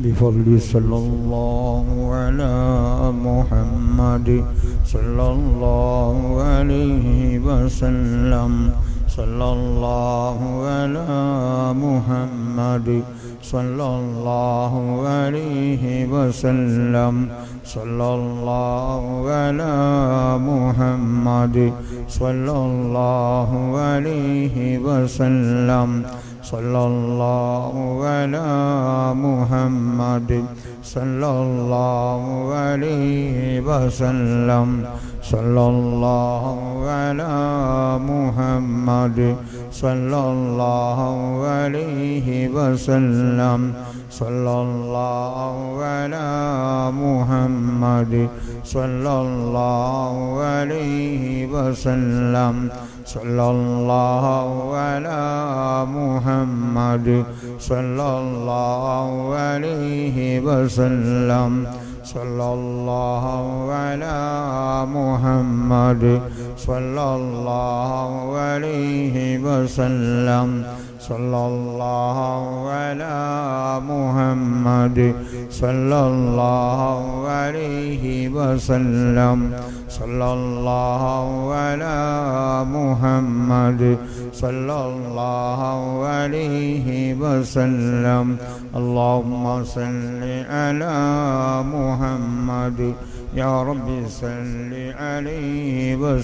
بفضل صلى الله على محمد صلى الله عليه وسلم صلى الله على محمد صلى الله عليه وسلم صلى الله على محمد صلى الله عليه وسلم صلى الله على محمد صلى الله عليه وسلم صلى الله على محمد صلى الله عليه وسلم صلى الله على محمد صلى الله عليه وسلم صلى الله على محمد صلى الله عليه وسلم صلى الله على محمد صلى الله عليه وسلم صلى الله على محمد صلى الله عليه وسلم صلى الله على محمد صلى الله عليه وسلم اللهم صل على محمد يا رب صل عليه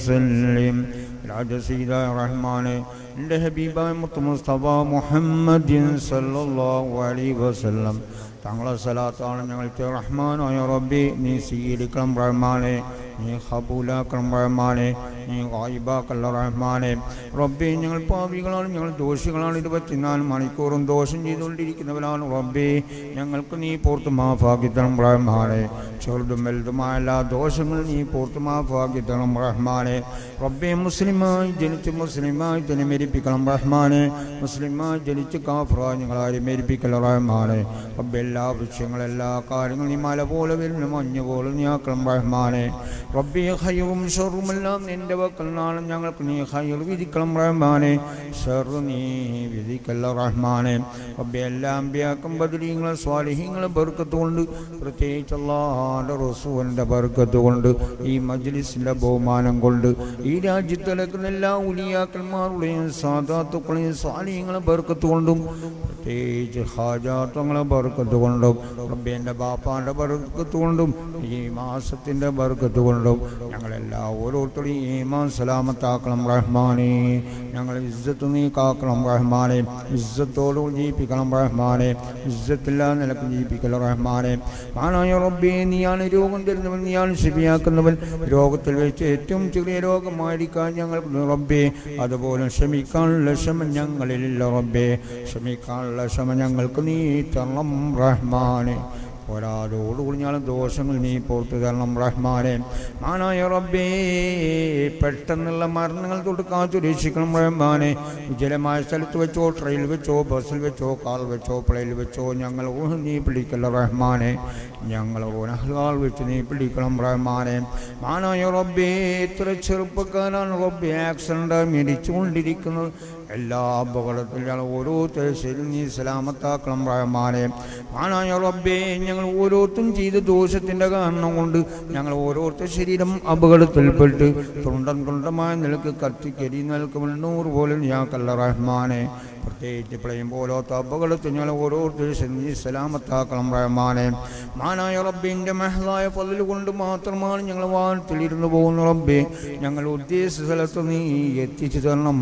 وسلم العدد سيدنا الرحمن എൻ്റെ ഹബീബായ മുസ്തഫ മുഹമ്മദിൻ സല്ലല്ലാഹു അലൈഹി വസല്ലം തങ്ങളെ സലാത്താണ് ഞങ്ങൾക്ക് റഹ്മാനായ റബ്ബി നീ സ്വീകരിക്കണം റഹ്മാനെ നീ ഖബൂലാക്കണം റഹ്മാനെ നീ ഗായിബാക്കല്ല റഹ്മാനെ റബ്ബി ഞങ്ങൾ പാപികളാണ് ഞങ്ങൾ ദോഷികളാണ് 24 മണിക്കൂറും ദോഷം ചെയ്തുകൊണ്ടിരിക്കുന്നവരാണ് റബ്ബി ഞങ്ങൾക്ക് നീ പുറത്ത് മാഫാക്കി തരണം റഹ്മാനെ ചെറുതും വലുതുമായ എല്ലാ ദോഷങ്ങളും നീ പുറത്ത് മാഫാക്കി തരണം റഹ്മാനെ റബ്ബി മുസ്ലിമായി ജനിച്ച് മുസ്ലിമായി തന്നെ മരിപ്പിക്കണം റഹ്മാനെ മുസ്ലിമായി ജനിച്ച് കാഫറായി ഞങ്ങളാരും മരിപ്പിക്കല റഹ്മാനെ റബ്ബി എല്ലാ വൃക്ഷങ്ങളും എല്ലാ കാര്യങ്ങളും നീ മല പോലെ വരുന്ന മഞ്ഞ പോലെ നീ ആക്കണം റഹ്മാനെ റബ്ബി ഖൈറും ഷർറുമെല്ലാം നിന്റെ വക്കലാണ് ഞങ്ങൾക്ക് നീ ഖൈർ വിധിക്കണം റഹ്മാനെ ഷർ നീ വിധിക്കല്ല റഹ്മാനെ റബ്ബി എല്ലാ അമ്പിയാക്കും ബദരീങ്ങളും സ്വാലിഹീങ്ങളും ബർക്കത്ത് കൊണ്ട് പ്രത്യേകിച്ച് അല്ലാഹുവിൻ്റെ റസൂലിൻ്റെ ബർക്കത്ത് കൊണ്ട് ഈ മജ്ലിസിൻ്റെ ബഹുമാനം കൊണ്ട് ഈ രാജ്യത്ത് നടക്കുന്ന എല്ലാ ഉലിയാക്കന്മാരുടെയും സാദാത്തുക്കളെയും സ്വാലിഹീങ്ങളും ബർക്കത്ത് കൊണ്ടും പ്രത്യേകിച്ച് ഹാജാത്തുകളെ ബർക്കത്ത് കൊണ്ടും റബ്ബി എൻ്റെ ബാപ്പാൻ്റെ ബർക്കത്ത് കൊണ്ടും ഈ മാസത്തിൻ്റെ ബർക്കത്ത് കൊണ്ടും ഞങ്ങളെല്ലാ ഓരോരുത്തരെയും ഈമാൻ സലാമത്താക്കണം റഹ്മാനെ ഞങ്ങൾ ഇസ്സത്ത് നീ കാക്കണം റഹ്മാനെ ഇസ്സത്തോട് ജീവിപ്പിക്കണം റഹ്മാനെ ഇസ്സത്തില്ലാതെ നിലക്ക് ജീവിപ്പിക്കണം റഹ്മാനെ മാനായ റബ്ബേ നീയാണ് രോഗം തരുന്നവൻ നീയാണ് ശിഫിയാക്കുന്നവൻ രോഗത്തിൽ വെച്ച് ഏറ്റവും ചെറിയ രോഗമായിരിക്കാൻ ഞങ്ങൾക്ക് റബ്ബേ അതുപോലെ ക്ഷമിക്കാനുള്ള ക്ഷമ ഞങ്ങളിലില്ല റബ്ബേ ക്ഷമിക്കാനുള്ള ക്ഷമ ഞങ്ങൾക്ക് നീ തരണം റഹ്മാനെ ഒരാളോടുകൂടി ഞങ്ങൾ ദോഷങ്ങൾ നീ പുറത്തു തരണം റഹ്മാനെ മാനായ റബ്ബേ പെട്ടെന്നുള്ള മരണങ്ങൾ തൊട്ട് കാത്തു രക്ഷിക്കണം റഹ്മാനെ വിജലമായ സ്ഥലത്ത് വെച്ചോ ട്രെയിനിൽ വെച്ചോ ബസ്സിൽ വെച്ചോ കാർ വെച്ചോ പ്ലെയിനിൽ വെച്ചോ ഞങ്ങൾ നീ പിടിക്കല്ല റഹ്മാനെ ഞങ്ങൾ ഓനഹ്ലാൽ വെച്ച് നീ പിടിക്കണം റഹ്മാനെ മാനായ റബ്ബേ എത്ര ചെറുപ്പക്കാരാണ് റബ്ബേ ആക്സിഡൻ്റായി മരിച്ചുകൊണ്ടിരിക്കുന്നത് എല്ലാ അപകടത്തിലും ഓരോരുത്തരും ശരി നീ സലാമത്താക്കണം റഹ്മാനെ മാനായ റബ്ബേ ഞങ്ങൾ ഓരോരുത്തരും ചെയ്ത ദോഷത്തിൻ്റെ കാരണം കൊണ്ട് ഞങ്ങൾ ഓരോരുത്തർ ശരീരം അപകടത്തിൽപ്പെട്ട് തുണ്ടമായ നിലക്ക് കത്തിക്കരി നിൽക്കും 100 പോലും ഞങ്ങൾക്കല്ല റഹ്മാനെ പ്രത്യേകിച്ച് പ്ലെയിൻ പോലത്തെ അപകടത്തിൽ ഞങ്ങൾ ഓരോരുത്തരും നീ സലാമത്താക്കണം റഹ്മാനെ മാനായ റബ്ബിൻ്റെ മഹ്ലായ ഫളൽ കൊണ്ട് മാത്രമാണ് ഞങ്ങൾ വാനത്തിലിരുന്ന് പോകുന്ന റബ്ബേ ഞങ്ങൾ ഉദ്ദേശിച്ച സ്ഥലത്ത് നീ എത്തിച്ചു തരണം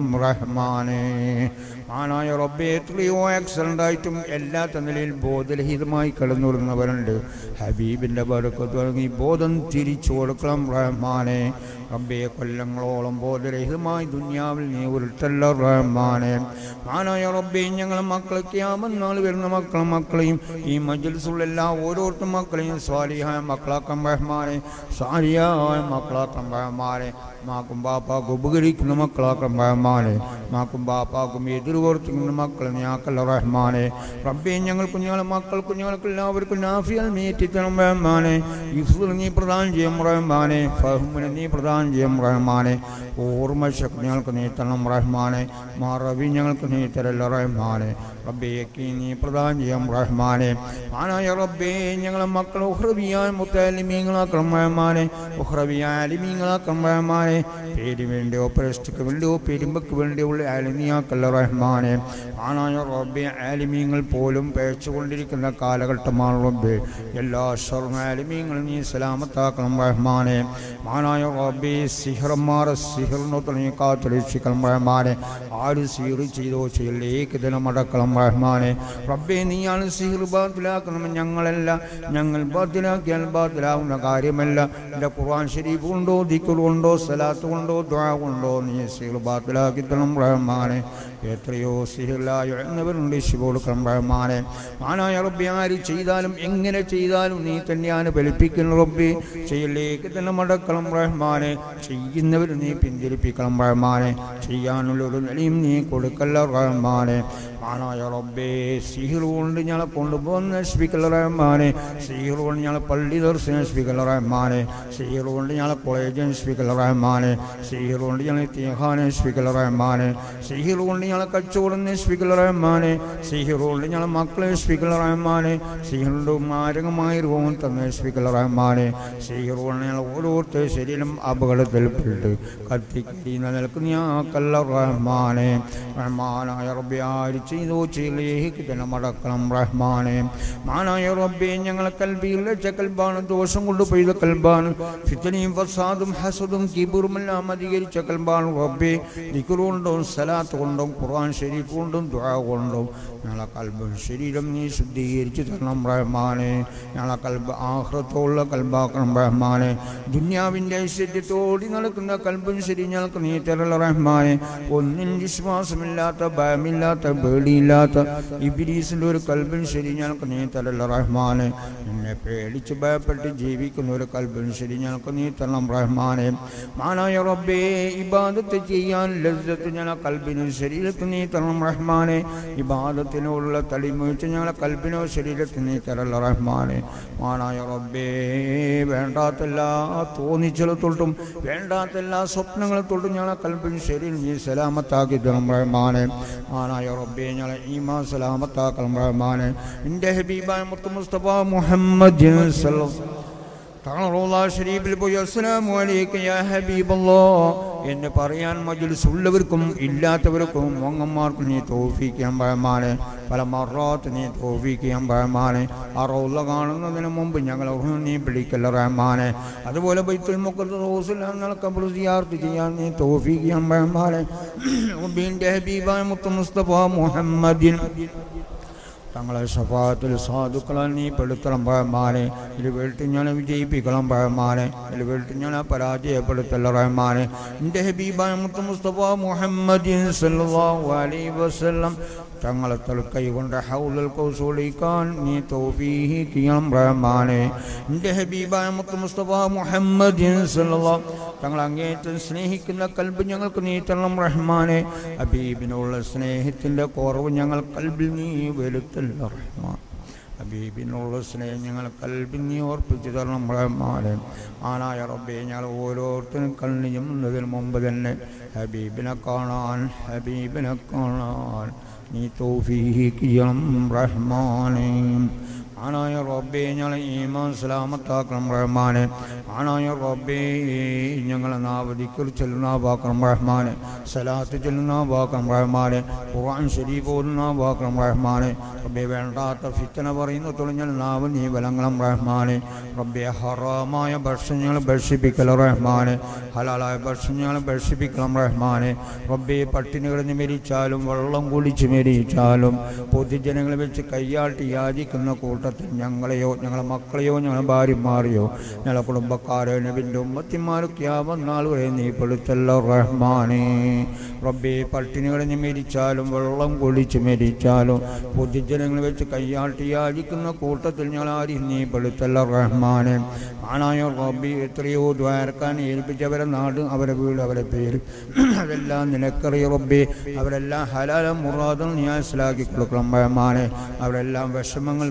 റഹ്മാനെ മാനായ റബ്ബേ എത്രയോ ആക്സിഡൻ്റായിട്ടും എല്ലാ നിലയിൽ ബോധരഹിതമായി കിടന്നുരുന്നവരുണ്ട് ഹബീബിൻ്റെ ബർക്കത്ത് തുടങ്ങി ബോധം തിരിച്ചു കൊടുക്കണം റഹ്മാനെ റബ്ബേ കൊല്ലങ്ങളോളം ബോധരഹിതമായി ദുനിയാവിൽ നീ ഉരുട്ടല്ല റഹ്മാനെ മാനായ റബ്ബേ ഞങ്ങൾ മക്കളെ ഖിയാമത്ത് നാൾ വരുന്ന മക്കളെയും ഈ മജ്ലിസുള്ള എല്ലാ ഓരോരുത്തർ മക്കളെയും സ്വാലിഹായ മക്കളാക്കാം റഹ്മാനെ സാലിഹായ മക്കളാക്കാം റഹ്മാനെ മാക്കും ബാപ്പാക്കും ഉപകരിക്കുന്ന മക്കളാക്കാം റഹ്മാനെ മാക്കും ബാപ്പാക്കും എതിർവർത്തിക്കുന്ന മക്കളെ നീയാക്കല്ല റഹ്മാനെ റബ്ബേ ഞങ്ങൾക്കും ഞങ്ങളെ മക്കൾക്കും ഞങ്ങൾക്ക് എല്ലാവർക്കും നാഫിയൽ മീറ്റിത്തണം റഹ്മാനെ ഇഫ്ദ് നീ പ്രദാനം ചെയ്യും റഹ്മാനെ ഫഹ്മിനെ നീ പ്രദാനം പ്രദാനം ചെയ്യും റഹ്മാനെ. ഓർമ്മശക്തി ഞങ്ങൾക്ക് നീ തരണം റഹ്മാനെ. മറവി ഞങ്ങൾക്ക് നീ തരല്ല റഹ്മാനെ. റബ്ബേ നീ പ്രദാനം ചെയ്യാം റഹ്മാനെ. ആനായ റബ്ബേ ഞങ്ങളെ മക്കൾ ഉഹ്റവിയായ മുത്തലിമീങ്ങളാക്കണം റഹ്മാനെ. ഉഹ്റവിയായ അലിമീങ്ങളാക്കണം റഹ്മാനെ. പേര് വേണ്ടിയോ പ്രശ്നക്ക് വേണ്ടിയോ പെരുമ്പക്ക് വേണ്ടിയോ ഉള്ള ആലിമിയാക്കല്ല റഹ്മാനെ. ആനായ റബ്ബേ ആലിമീങ്ങൾ പോലും പേച്ചുകൊണ്ടിരിക്കുന്ന കാലഘട്ടമാണ് റബ്ബേ. എല്ലാ ആലിമീങ്ങളും നീ സലാമത്താക്കണം റഹ്മാനെ. ആനായ റബ്ബേ സിഹ്റന്മാരെ സിഹ്റിനോ തുടങ്ങി കാത്തുരക്ഷിക്കണം റഹ്മാനെ. ആര് സിഹ്ർ ചെയ്തോ ചെയ്യലേക്ക് ദിനമടക്കണം റഹ്മാനെ. റബ്ബേ നീയാണ് സിഹ്ർ ബാത്തിലാക്കണം. ഞങ്ങൾ ബാത്തിലാക്കിയാൽ ബാത്തിലാവുന്ന കാര്യമല്ല. എൻ്റെ ഖുർആൻ ശരീഫ് കൊണ്ടോ ദിക്ർ കൊണ്ടോ സലാത്ത് കൊണ്ടോ ദുആ കൊണ്ടോ നീ സിഹ്ർ ബാത്തിലാക്കി തരണം റഹ്മാനെ. എത്രയോ സിഹ്റിലായ എന്നവരുണ്ട് ശിവോടുക്കണം റഹ്മാനെ. ആനായ റബ്ബേ ആര് ചെയ്താലും എങ്ങനെ ചെയ്താലും നീ തന്നെയാണ് ഫലിപ്പിക്കുന്ന റബ്ബേ. ചെയ്യലേക്ക് തന്നെ മടക്കണം റഹ്മാനെ. ചെയ്യുന്നവർ നീ പിന്തിരിപ്പിക്കണം റഹ്മാനെ. ചെയ്യാനുള്ളൊരു നിലയും നീ കൊടുക്കല്ല റഹ്മാനെ. ആനായ റബ്ബേ സിഹ്ർ കൊണ്ട് ഞങ്ങളെ കൊണ്ടുപോകുന്ന നശിപ്പിക്കല്ല റഹ്മാനെ. സിഹ്ർ കൊണ്ട് ഞങ്ങളെ പള്ളി ദർശനം നശിപ്പിക്കല്ല റഹ്മാനെ. സിഹ്ർ കൊണ്ട് ഞങ്ങളെ കോളേജ് നശിപ്പിക്കല്ല റഹ്മാനെ. സിഹ്ർ കൊണ്ട് ഞങ്ങളെ തീഹാന നശിപ്പിക്കല്ല റഹ്മാനെ. സിഹ്ർ കൊണ്ട് ഞങ്ങളെ കച്ചവടം നശിപ്പിക്കല്ല റഹ്മാനെ. സിഹ്ർ കൊണ്ട് ഞങ്ങളെ മക്കളെ നശിപ്പിക്കല്ല റഹ്മാനെ. സിഹ്റിൻ്റെ മാരകമായ രൂപം തന്നെ നശിപ്പിക്കല്ല റഹ്മാനെ. സിഹ്ർ കൊണ്ട് ഞങ്ങൾ ഓരോരുത്തർ ശരീരം അപകടത്തിൽപ്പെട്ട് കത്തിക്കരിയുന്ന നിലക്ക് ഞാക്കല്ല റഹ്മാനെ. റഹ്മാനായ റബ്ബേ ആര് ചെയ്തോ ചെയ്യലേക്ക് തന്നെ മടക്കണം റഹ്മാനെ. മാനായ റബ്ബേ ഞങ്ങളെ കൽബിയിൽ വെച്ച കൽബാണ്. ദോഷം കൊണ്ട് പെയ്ത കൽബാണ്. ഫിത്നയും ഫസാദും ഹസദും കിബറുമെല്ലാം അധികരിച്ച കൽബാണ് റബ്ബേ. ദിക്ർ കൊണ്ടും സലാത്ത് കൊണ്ടും ഖുർആൻ ശരീഫ് കൊണ്ടും ദുആ കൊണ്ടും ഞങ്ങളെ കൽബും ശരീരം നീ ശുദ്ധീകരിച്ച് തരണം റഹ്മാനെ. ഞങ്ങളെ കൽബ് ആഖിറത്തുള്ള കൽബാക്കണം റഹ്മാനെ. ദുനിയാവിൻ്റെ ഐശ്വര്യത്തോടി നടക്കുന്ന കൽബും ശരി ഞങ്ങൾക്ക് നീ തരല്ല റഹ്മാനെ. ഒന്നിനും വിശ്വാസമില്ലാത്ത ഭയമില്ലാത്ത പേടിയില്ലാത്ത ഇബ്ലീസിൻ്റെ ഒരു കൽബും ശരി ഞങ്ങൾക്ക് നീ തരല്ല റഹ്മാനെ. നിന്നെ പേടിച്ച് ഭയപ്പെട്ട് ജീവിക്കുന്ന ഒരു കൽബും ശരി ഞങ്ങൾക്ക് നീ തരണം റഹ്മാനെ. മാനായ റബ്ബേ ഇബാദത്ത് ചെയ്യാൻ ലസ്സത്ത് ഞങ്ങളെ കൽബിനും ശരീരത്തിന് നീ തരണം റഹ്മാനെ. ഇബാദത്തിനുള്ള തളിമൊഴിച്ച് ഞങ്ങളെ കൽബിനോ ശരീരത്തിന് നീ തരല്ല റഹ്മാനെ. മാനായ റബ്ബേ വേണ്ടാത്തെല്ലാ തോന്നിച്ചത് തൊട്ടും വേണ്ടാത്തെല്ലാ സ്വപ്നങ്ങളെ തൊട്ടും ഞങ്ങളെ കൽബിനും ശരീരം നീ സലാമത്താക്കി തരണം റഹ്മാനെ. മാനായ റബ്ബേ ഞങ്ങളെ ഈമാൻ സലാമത്താക്കണം റഹ്മാനെ. എൻ്റെ ഹബീബായ മുത്ത് മുസ്തഫ മുഹമ്മദ് ഷരീഫിൽ പോയി അസ്സലാമു അലൈക യാ ഹബീബല്ലാഹ് എന്ന് പറയാൻ മജ്ലിസ് ഉള്ളവർക്കും ഇല്ലാത്തവർക്കും മോങ്ങന്മാർക്കും നീ തൗഫീഖ് ചെയ്യാൻ റഹ്മാനെ. പല മറാത്ത് നീ തൗഫീഖ് ചെയ്യാൻ റഹ്മാനെ. ആ റൗള കാണുന്നതിന് മുമ്പ് ഞങ്ങൾ നീ പിടിക്കല്ല റഹ്മാനെ. അതുപോലെ ബൈത്തുൽ മുഖദ്ദസിൽ ഞങ്ങൾ ഖബർ സിയാറത്ത് ചെയ്യാൻ നീ തൗഫീഖ് ചെയ്യാൻ റഹ്മാനെ. റബ്ബിൻ്റെ ഹബീബായ മുത്ത് മുസ്തഫ മുഹമ്മദിൻ തങ്ങളെ ഷഫാഅത്തിൽ സാധുക്കളാൽ നീ പെടുത്തണം റഹ്മാനെ. ഇതിൽ വീട്ടിൽ ഞാൻ വിജയിപ്പിക്കണം റഹ്മാനെ. ഇതിൽ വീട്ടിൽ ഞാൻ പരാജയപ്പെടുത്തല്ല റഹ്മാനെ. എൻ്റെ ഹബീബായ മുത്ത് മുസ്തഫ മുഹമ്മദിൻ സല്ലല്ലാഹു അലൈഹി വസല്ലം തങ്ങളെ തൽക്കൈ കൊണ്ട് ഹൗലുൽ കൗസൂലിക്കാൻ നീ തൗഫീഖ് ചെയ്യണം റഹ്മാനെ. എൻ്റെ ഹബീബായ മുത്ത് മുസ്തഫ മുഹമ്മദിൻ സല്ലല്ലാഹു തങ്ങൾ അങ്ങേറ്റം സ്നേഹിക്കുന്ന കൽബ് ഞങ്ങൾക്ക് നീ തരണം റഹ്മാനെ. ഹബീബിനുള്ള സ്നേഹത്തിൻ്റെ കുറവ് ഞങ്ങൾ കൽബിൽ നീ വരുത്തല്ല റഹ്മാൻ. ഹബീബിനുള്ള സ്നേഹം ഞങ്ങൾ കൽബിൽ നീ ഓർപ്പിച്ചു തരണം റഹ്മാനെ. ആനായ റബ്ബേ ഞങ്ങൾ ഓരോരുത്തരും കണ്ണിയുന്നതിന് മുമ്പ് തന്നെ ഹബീബിനെ കാണാൻ നീ തൗഫീഖ് ചെയ്യണം റഹ്മാനെ. ആനായ റബ്ബേ ഞങ്ങളെ ഈമാൻ സലാമത്താക്കണം റഹ്മാനെ. ആനായ റബ്ബേ ഞങ്ങളെ നാവ് ദിക്ർ ചൊല്ലുന്ന വാക്കണം റഹ്മാനെ. സലാത്ത് ചൊല്ലുന്ന വാക്കണം റഹ്മാനെ. ഖുർആൻ ശരീഫ് ഓതുന്ന വാക്കണം റഹ്മാനെ. റബ്ബേ വേണ്ടാത്ത ഫിത്ന പറയുന്ന തുടങ്ങിയ നാവ് നീ വലങ്ങണം റഹ്മാനെ. റബ്ബേ ഹറാമായ ഭക്ഷണങ്ങൾ ഭക്ഷിപ്പിക്കൽ റഹ്മാനെ. ഹലാലായ ഭക്ഷണങ്ങൾ ഭക്ഷിപ്പിക്കണം റഹ്മാനെ. റബ്ബേ പട്ടിണി കിടന്ന് മരിച്ചാലും വെള്ളം കുടിച്ച് മരിച്ചാലും പൊതുജനങ്ങളെ വെച്ച് കയ്യാട്ടി യാചിക്കുന്ന കൂട്ടത്തിൽ ഞങ്ങളെയോ ഞങ്ങളെ മക്കളെയോ ഞങ്ങളെ ഭാര്യമാരെയോ ഞങ്ങളെ കുടുംബക്കാരോ നബിൻ്റെ ഉമ്മത്തിമാരൊക്കെ വന്നാൽ വരെ നീ പെടുത്തല്ല റഹ്മാനെ. റബ്ബേ പട്ടിണി കിടന്ന് മരിച്ചാലും വെള്ളം കുടിച്ച് മരിച്ചാലും പൊതുജനങ്ങളെ വെച്ച് കയ്യാട്ടി യാചിക്കുന്ന കൂട്ടത്തിൽ ഞങ്ങൾ ആരും നീ പെടുത്തല്ല റഹ്മാനെ. ആനായ റബ്ബി എത്രയോ ദ്വാരക്കാൻ ഏൽപ്പിച്ചവരെ നാട് അവരെ വീട് അവരെ പേര് അതെല്ലാം നിനക്കറിയ റബ്ബേ. അവരെല്ലാം ഹലാലും മുറാദും നീ മനസ്സിലാക്കി കൊടുക്കണം റഹ്മാനെ. അവരെല്ലാം വിഷമങ്ങൾ തീർത്തോളം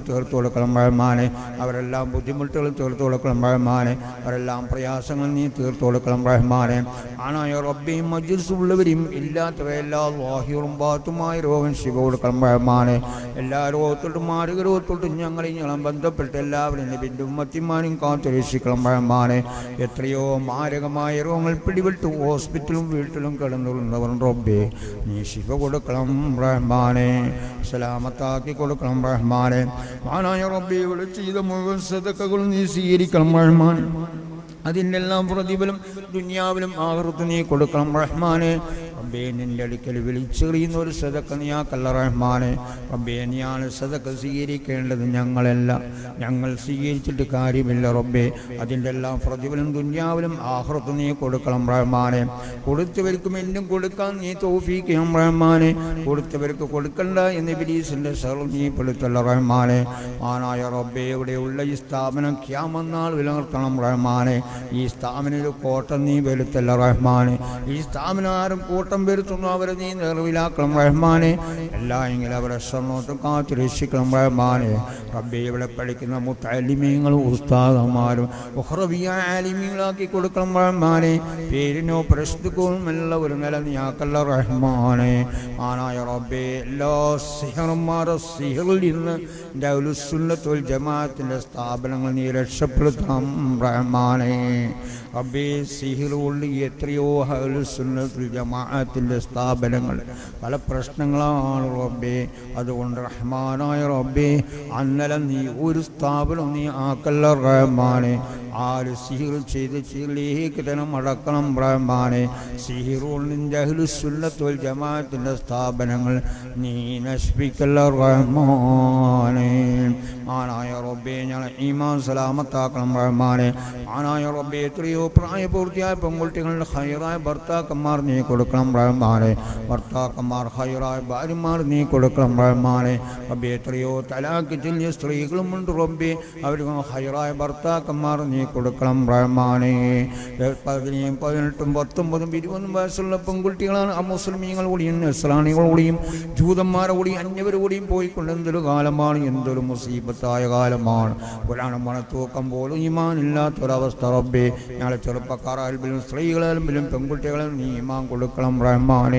കൊടുക്കണം റഹ്മാനെ. അവരെല്ലാം ബുദ്ധിമുട്ടുകൾ തീർത്തു കൊടുക്കണം റഹ്മാനെ. അവരെല്ലാം പ്രയാസങ്ങൾ നീ തീർത്തു കൊടുക്കണം റഹ്മാനെ. ആണായ റബ്ബിയും മജ്ലിസുള്ളവരെയും ഇല്ലാത്തവയെല്ലാ ലാഹിറും ബാത്തുമായ രോഗം ശിവ കൊടുക്കണം റഹ്മാനെ. എല്ലാ രോഗത്തോട്ടും മാരക രോഗത്തോട്ടും ഞങ്ങളും ബന്ധപ്പെട്ട് എല്ലാവരും നബിൻ്റെ ഉമ്മത്തിമാരും കാത്തു രക്ഷിക്കണം റഹ്മാനെ. എത്രയോ മാരകമായ രോഗങ്ങൾ പിടിപെട്ട് ഹോസ്പിറ്റലും വീട്ടിലും കിടന്നുള്ളവർ റബ്ബേ നീ ശിവ കൊടുക്കണം റഹ്മാനെ. സലാമത്താക്കി കൊടുക്കണം റഹ്മാനെ. ആണായ റബ്ബി ഇവിടെ ചെയ്ത മുഴുവൻ സദഖകളും നീ സ്വീകരിക്കണം റഹ്മാനെ. അതിൻ്റെ എല്ലാം പ്രതിഫലം ദുനിയാവിലും ആഖിറത്ത് നീ കൊടുക്കണം റഹ്മാനെ. റബ്ബേ നിൻ്റെ അടുക്കൽ വിളിച്ചെറിയുന്ന ഒരു സദഖ നീ ആക്കല്ല റഹ്മാനെ. റബ്ബേ നീയാണ് സദഖ സ്വീകരിക്കേണ്ടത്, ഞങ്ങളല്ല. ഞങ്ങൾ സ്വീകരിച്ചിട്ട് കാര്യമില്ല റബ്ബേ. അതിൻ്റെ എല്ലാം പ്രതിഫലം ദുനിയാവിലും ആഖിറത്ത് നീ കൊടുക്കണം റഹ്മാനെ. കൊടുത്തവർക്കും എന്നും കൊടുക്കാൻ നീ തൗഫീഖ് ചെയ്യണം റഹ്മാനെ. കൊടുത്തവർക്ക് കൊടുക്കണ്ട എന്ന് ഇബ്ലീസിൻ്റെ ശർറ് നീ പെടുത്തല്ല റഹ്മാനെ. ആനായ റബ്ബേ ഇവിടെയുള്ള ഈ സ്ഥാപനം ഖിയാമത്ത് നാൾ നിലനിർത്തണം റഹ്മാനെ. ഈ സ്ഥാപനം ഒരു കോട്ടം നീ വരുത്തല്ല റഹ്മാനെ. ഈ സ്ഥാപനം ആരും കോട്ടം വരുത്തുന്നു അവരെ നീ നിറവിലാക്കണം റഹ്മാനെ. എല്ലാ എങ്കിലും അവരെ സ്വർണ്ണോട്ടും കാത്തു രക്ഷിക്കണം റഹ്മാനെ. റബ്ബേ ഇവിടെ പഠിക്കുന്ന മുത്തഅല്ലിമീങ്ങളും ഉസ്താദന്മാരും ഉഖ്റവിയ ആലിമീങ്ങളാക്കി കൊടുക്കണം റഹ്മാനെ. പേരിനോ പ്രശ്നവും എല്ലാം ഒരു നില നീയാക്കല്ല റഹ്മാനെ. ആനായ റബ്ബേ എല്ലാ സിഹർമാരുടെ സിഹറിൽ നിന്ന് അഹ്ലുസുന്നത്ത് വൽ ജമാഅത്തിൻ്റെ സ്ഥാപനങ്ങൾ നീ രക്ഷപ്പെടുത്തണം റഹ്മാനെ. റബ്ബേ സിഹിർ കൊണ്ട് എത്രയോ അഹ്ലുസുന്നത്ത് വൽ ജമാഅത്തിൻ്റെ സ്ഥാപനങ്ങൾ പല പ്രശ്നങ്ങളാണ് റബ്ബേ. അതുകൊണ്ട് റഹ്മാനായ റബ്ബേ അന്നലെ നീ ഒരു സ്ഥാപനം നീ ആക്കല്ല റഹ്മാനെ. ആര് സിഹിർ ചെയ്ത് സിഹിറിലേക്ക് തന്നെ മടക്കണം റഹ്മാനെ. സിഹിർ കൊണ്ട് അഹ്ലുസുന്നത്ത് വൽ ജമാഅത്തിൻ്റെ സ്ഥാപനങ്ങൾ നീ നശിപ്പിക്കല്ല റഹ്മാനെ. ആനായ റബ്ബേ ഞങ്ങളെ ഈമാൻ സലാമത്താക്കണം റഹ്മാനെ. ആനായ റബ്ബേ എത്രയോ പ്രായപൂർത്തിയായ പെൺകുട്ടികളുടെ ഹൈറായ ഭർത്താക്കന്മാർ നീ കൊടുക്കണം റഹ്മാനെ. ഭർത്താക്കന്മാർ ഹൈറായ ഭാര്യമാർ നീ കൊടുക്കണം റഹ്മാനെ. റബ്ബേ എത്രയോ തലാഖ് ചൊല്ലിയ സ്ത്രീകളുമുണ്ട് റബ്ബേ, അവർക്ക് ഹൈറായ ഭർത്താക്കന്മാർ നീ കൊടുക്കണം റഹ്മാനെ. 17, 18, 19, 20 വയസ്സുള്ള പെൺകുട്ടികളാണ് അമുസ്ലിമീങ്ങൾ കൂടിയും നസ്രാനികൾ കൂടിയും ജൂതന്മാരെ കൂടിയും അന്യവർ കൂടിയും പോയിക്കൊണ്ട് എന്തൊരു കാലമാണ്, എന്തൊരു മുസീബത്തായ കാലമാണ്. ഒരാണ് മണത്തൂക്കം പോലും ഈമാൻ ഇല്ലാത്തൊരവസ്ഥ റബ്ബേ. ഞങ്ങളെ ചെറുപ്പക്കാരായാലും സ്ത്രീകളായാലും പെൺകുട്ടികളും നീ ഈമാൻ കൊടുക്കണം റഹ്മാനെ.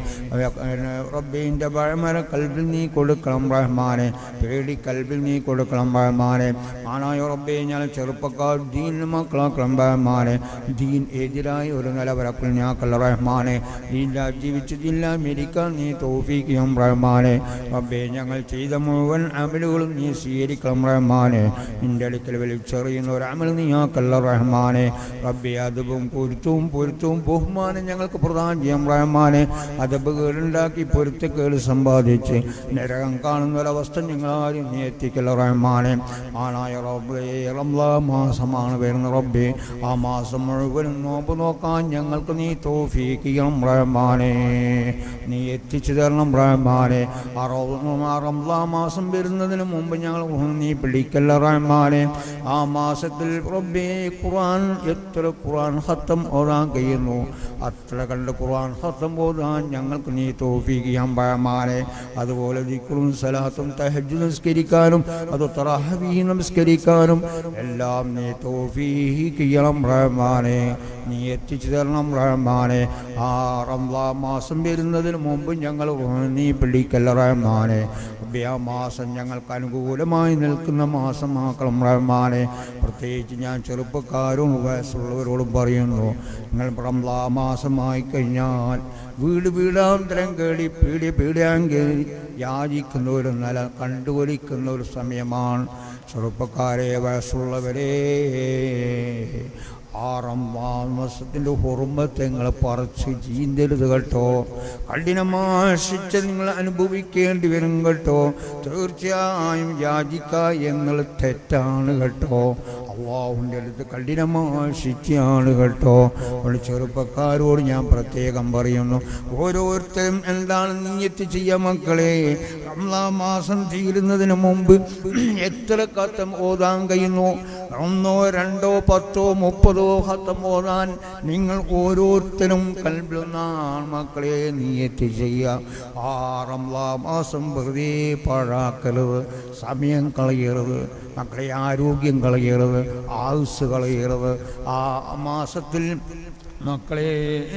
റബ്ബിൻ്റെ ഭയമര കൽബിൽ നീ കൊടുക്കണം റഹ്മാനെ. പേടി കൽബിൽ നീ കൊടുക്കണം റഹ്മാനെ. ആനായ റബ്ബേ ഞങ്ങളെ ചെറുപ്പക്കാർ ദീൻ മക്കളാക്കണം റഹ്മാനെ. ദീൻ എതിരായ ഒരു നിലവരക്കൽ ഞാക്കല്ല റഹ്മാനെ. ദീനില്ല ജീവിച്ച് ദില്ല മരിക്കാൻ നീ തൗഫീഖ് ചെയ്യണം റഹ്മാനെ. റബ്ബേ ഞങ്ങൾ ചെയ്ത മുഴുവൻ അമലുകളും നീ സ്വീകരിക്കണം റഹ്മാനെ. നിൻ്റെ അടുക്കൽ വലിച്ചെറിയുന്ന ഒരു അമൽ നീ ആക്കല്ല റഹ്മാനെ. റബ്ബേ അദബും പൊരുത്തവും ബഹുമാനം ഞങ്ങൾക്ക് പ്രദാനം ചെയ്യാം റഹ്മാനെ. അദബ് കേടുണ്ടാക്കി പൊരുത്തക്കേട് സമ്പാദിച്ച് നരകം കാണുന്ന ഒരവസ്ഥ ഞങ്ങളാരും നീ എത്തിക്കല്ല റഹ്മാനെ. ആനായ റബ്ബേ റംളാൻ മാസമാണ് വരുന്ന റബ്ബേ. ആ മാസം മുഴുവനും നോമ്പ് നോക്കാൻ ഞങ്ങൾക്ക് നീ തൗഫീഖ് ചെയ്യണം റഹ്മാനെ. നീ എത്തിച്ചു തരണം റഹ്മാനെ. റംളാൻ മാസം വരുന്നതിന് മുമ്പ് ഞങ്ങൾ നീ പിടിക്കല്ല റഹ്മാനെ. ആ മാസത്തിൽ റബ്ബേ ഖുർആൻ എത്ര ഖുർആൻ ഖത്തം ഓതാൻ കഴിയുന്നു അത്ര കണ്ട് ഖുർആൻ ഖത്തം ഓതാൻ ഞങ്ങൾക്ക് നീ തൗഫീഖ് ചെയ്യാൻ റഹ്മാനെ. അതുപോലെ ദിക്റും സലാത്തും തഹജ്ജുദ് നിസ്കരിക്കാനും അത് തറാവീഹ് നമസ്കരിക്കാനും എല്ലാം നീ തൗഫീഖ് ചെയ്യണം റഹ്മാനെ. നീ എത്തിച്ചു തരണം റഹ്മാനെ. ആ റംളാൻ മാസം വരുന്നതിന് മുമ്പ് ഞങ്ങൾ നീ പിടിക്കല്ല റഹ്മാനെ. ആ മാസം ഞങ്ങൾക്ക് അനുകൂലമായി നിൽക്കുന്ന മാസമാക്കണം റഹ്മാനെ. പ്രത്യേകിച്ച് ഞാൻ ചെറുപ്പക്കാരും വയസ്സുള്ളവരോടും പറയുന്നു, നിങ്ങൾ റംളാൻ മാസമായി കഴിഞ്ഞാൽ വീടാന്തരം കേടി പീടിയാങ്കേരി യാചിക്കുന്ന ഒരു നില കണ്ടുകൊലിക്കുന്ന ഒരു സമയമാണ്. ചെറുപ്പക്കാരെ വയസ്സുള്ളവരെ ആ റംളാൻ മാസത്തിൻ്റെ ഹുർമത്ത് നിങ്ങൾ പറിച്ച് ചീന്തരുത് കേട്ടോ. കഠിനമായ ശിക്ഷ നിങ്ങൾ അനുഭവിക്കേണ്ടി വരും കേട്ടോ. തീർച്ചയായും യാചിക്കുക എന്നത് തെറ്റാണ് കേട്ടോ. അല്ലാഹുവിൻ്റെ അടുത്ത് കഠിനമായ ശിക്ഷയാണ് കേട്ടോ. ഒരു ചെറുപ്പക്കാരോട് ഞാൻ പ്രത്യേകം പറയുന്നു, ഓരോരുത്തരും എന്താണ് നിയ്യത്ത് ചെയ്യുക മക്കളെ. റംളാൻ മാസം തീരുന്നതിന് മുമ്പ് എത്ര ഖത്തം ഓതാൻ കഴിയുന്നു 1 2 10 30 ഖത്തം ഓതാൻ നിങ്ങൾ ഓരോരുത്തരും കൽബിൽ മക്കളെ നിയത്ത് ചെയ്യുക. റമളാൻ മാസം വെറുതെ പാഴാക്കരുത്, സമയം കളയരുത് മക്കളെ, ആരോഗ്യം കളയരുത്, ആയുസ് കളയരുത്. ആ മാസത്തിൽ മക്കളെ